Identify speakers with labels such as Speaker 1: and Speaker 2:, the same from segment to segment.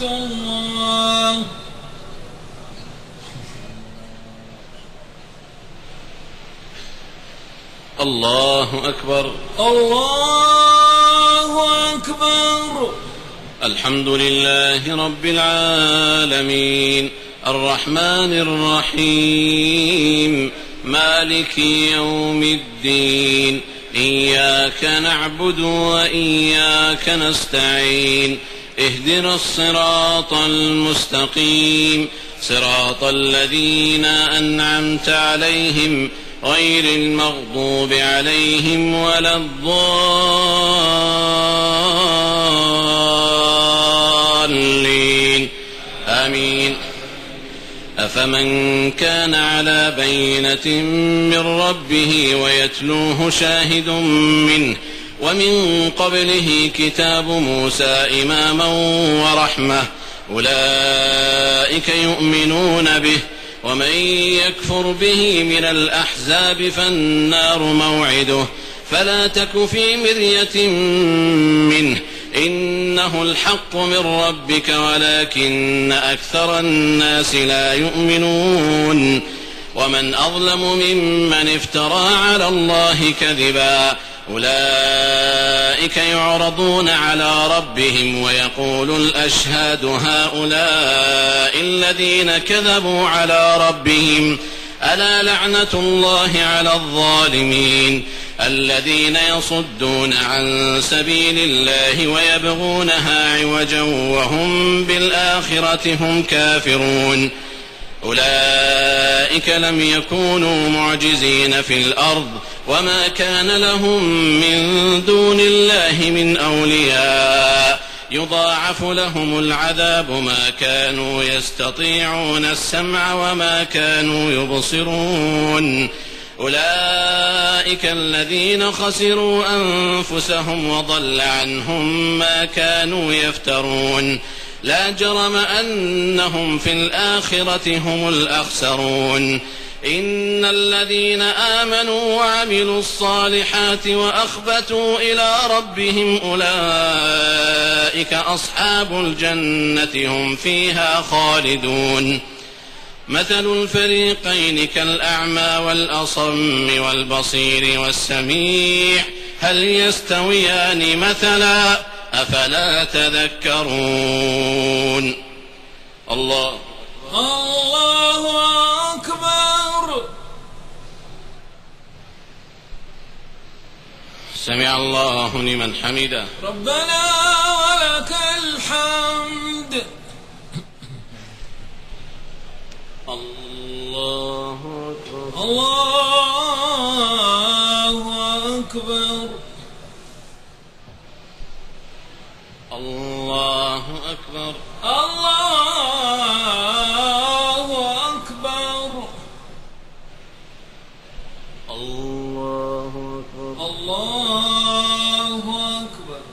Speaker 1: الله.
Speaker 2: الله أكبر.
Speaker 1: الله أكبر.
Speaker 2: الحمد لله رب العالمين الرحمن الرحيم مالك يوم الدين إياك نعبد وإياك نستعين اهدنا الصراط المستقيم صراط الذين أنعمت عليهم غير المغضوب عليهم ولا الضالين آمين. أفمن كان على بينة من ربه ويتلوه شاهد منه ومن قبله كتاب موسى إماما ورحمة أولئك يؤمنون به ومن يكفر به من الأحزاب فالنار موعده فلا تك في مرية منه إنه الحق من ربك ولكن أكثر الناس لا يؤمنون. ومن أظلم ممن افترى على الله كذبا أولئك يعرضون على ربهم ويقول الأشهاد هؤلاء الذين كذبوا على ربهم ألا لعنة الله على الظالمين الذين يصدون عن سبيل الله ويبغونها عوجا وهم بالآخرة هم كافرون. أولئك لم يكونوا معجزين في الأرض وما كان لهم من دون الله من أولياء يضاعف لهم العذاب ما كانوا يستطيعون السمع وما كانوا يبصرون. أولئك الذين خسروا أنفسهم وضل عنهم ما كانوا يفترون. لا جرم أنهم في الآخرة هم الأخسرون. إن الذين آمنوا وعملوا الصالحات وأخبتوا إلى ربهم أولئك أصحاب الجنة هم فيها خالدون. مثل الفريقين كالأعمى والأصم والبصير والسميع هل يستويان مثلا أفلا تذكرون. الله
Speaker 1: أكبر.
Speaker 2: سمع الله لمن حمده
Speaker 1: ربنا ولك الحمد.
Speaker 2: الله أكبر.
Speaker 1: الله أكبر.
Speaker 2: الله أكبر.
Speaker 1: الله أكبر.
Speaker 2: الله أكبر.
Speaker 1: الله أكبر.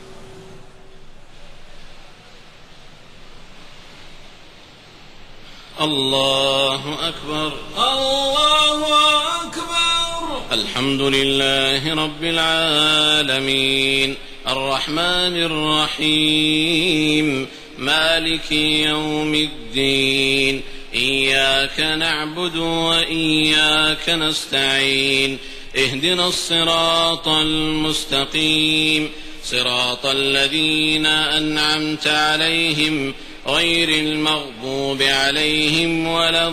Speaker 2: الله أكبر.
Speaker 1: الله أكبر.
Speaker 2: الحمد لله رب العالمين الرحمن الرحيم مالك يوم الدين إياك نعبد وإياك نستعين اهدنا الصراط المستقيم صراط الذين أنعمت عليهم غير المغضوب عليهم ولا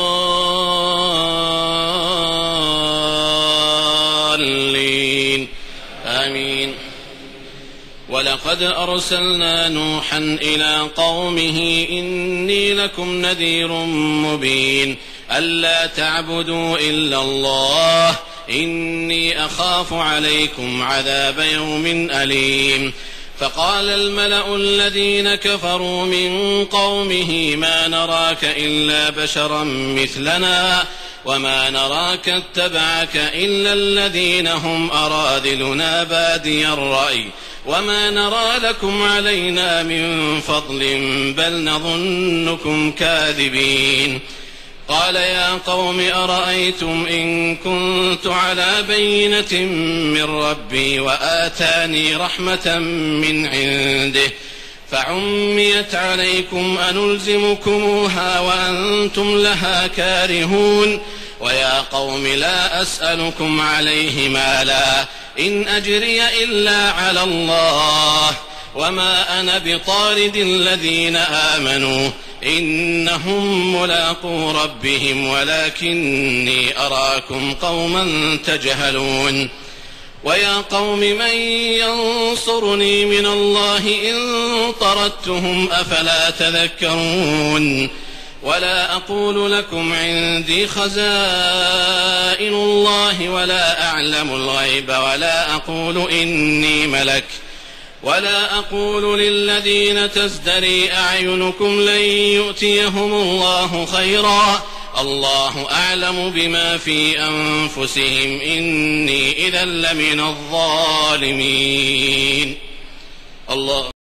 Speaker 2: الضالين آمين. ولقد أرسلنا نوحا إلى قومه إني لكم نذير مبين ألا تعبدوا إلا الله إني أخاف عليكم عذاب يوم أليم. فقال الملأ الذين كفروا من قومه ما نراك إلا بشرا مثلنا وما نراك اتبعك إلا الذين هم أراذلنا بادي الرأي وما نرى لكم علينا من فضل بل نظنكم كاذبين. قال يا قوم أرأيتم إن كنت على بينة من ربي وآتاني رحمة من عنده فعميت عليكم أنلزمكموها وأنتم لها كارهون ويا قوم لا أسألكم عليه مالا إن أجري إلا على الله وما أنا بطارد الذين آمنوا إنهم ملاقو ربهم ولكني أراكم قوما تجهلون ويا قوم من ينصرني من الله إن طردتهم أفلا تذكرون ولا أقول لكم عندي خزائن الله ولا أعلم الغيب ولا أقول إني ملك ولا أقول للذين تزدري أعينكم لن يؤتيهم الله خيرا الله أعلم بما في أنفسهم إني إذا لمن الظالمين. الله